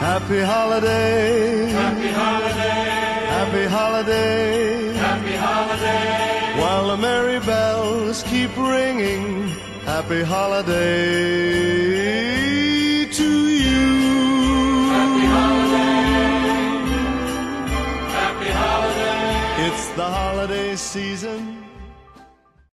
Happy holiday. Happy holiday. Happy holiday. Happy holiday. While the merry bells keep ringing, happy holiday to you. Happy holiday. Happy holiday. It's the holiday season.